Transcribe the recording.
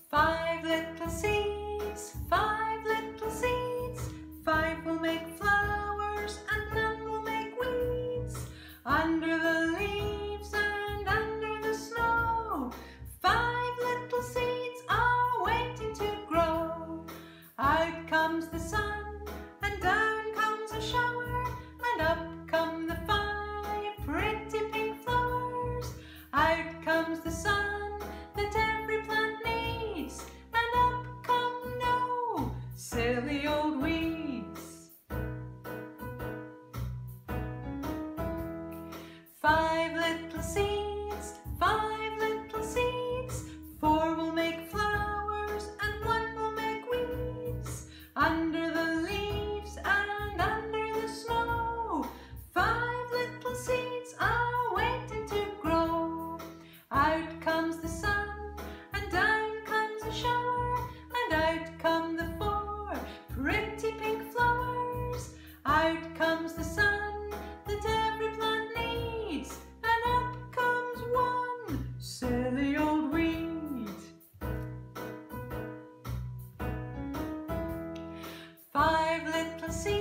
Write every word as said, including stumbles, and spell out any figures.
Five little seeds, five little seeds. Five will make flowers and none will make weeds. Under the leaves and under the snow, five little seeds are waiting to grow. Out comes the sun and down comes a shower, and up come the five pretty pink flowers. Out comes the sun that every plant needs, and up come no silly old weeds. Five little seeds, five little seeds. Four will make flowers and one will make weeds. Under the leaves and under the snow, five little seeds are waiting to grow. Out comes the sun and down comes a shower, and out come the four pretty pink flowers. Out comes the sun that every plant needs, and up comes one silly old weed. Five little seeds.